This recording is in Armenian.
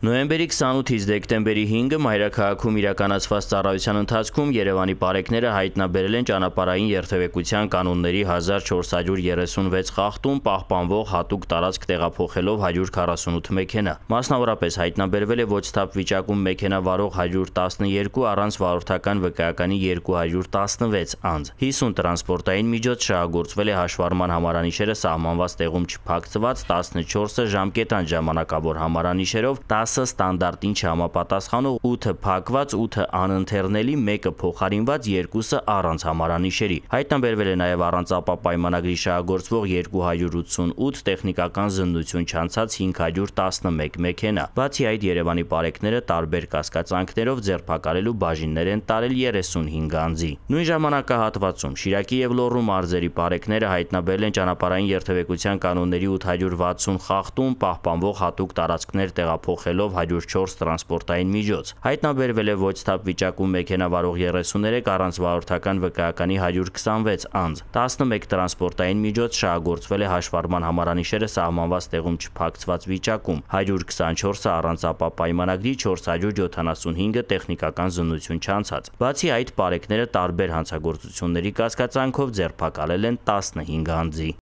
Նոյեմբերի 28-ից դեկտեմբերի 5-ը մայրաքաղաքում իրականացված ծառայության ընթացքում Երևանի պարեկները հայտնաբերել են ճանապարհային երթևեկության կանոնների 1436 խախտում, պահպանվող հատուկ տարածք տեղափոխելով 148 մեքենա։ Մասնավորապես հայտնաբերվել է ոչ սթափ վիճակում մեքենա վարող 112, առանց վարորդական վկայականի 216 անձ։ 50 տրանսպորտային միջոց շահագործվել է հաշվառման համարանիշերը սահմանված տեղում չփակցված, 14-ը ժամկետան ժամանակավոր համարանիշերով, 10-ը ստանդարտին չհամապատասխանող, 8-ը փակված, 8-ը անընթեռնելի, 1-ը փոխարինված, 2-ը առանց համարանիշերի։ Հայտնաբերվել է նաև առանց ապա պայմանագրի շահագործվող 288, տեխնիկական զննություն չանցած 511 մեքենա։ Բացի այդ, Երևանի պարեկները տարբեր կասկածանքներով ձերբակալելու բաժիններ են տարել 35 անձի։ Նույն ժամանակահատվածում Շիրակի և Լոռու մարզերի պարեկները հայտնաբերել են ճանապարհային երթևեկության կանոնների 860 խախտում, պահպանվող հատուկ տարածքներ տեղափոխելով 104 տրանսպորտային միջոց։ Հայտնաբերվել է ոչ սթափ վիճակում մեքենա վարող 33, առանց վարորդական վկայականի 126 անձ։ 11 տրանսպորտային միջոց շահագործվել է հաշվառման համարանիշերը սահմանված տեղում չփակցված վիճակում, 124-ը առանց ապա պայմանագրի, 475-ը տեխնիկական զննություն չանցած։ Բացի այդ, պարեկները տարբեր հանցագործությունների կասկածանքով ձերբակալել են 15 անձի։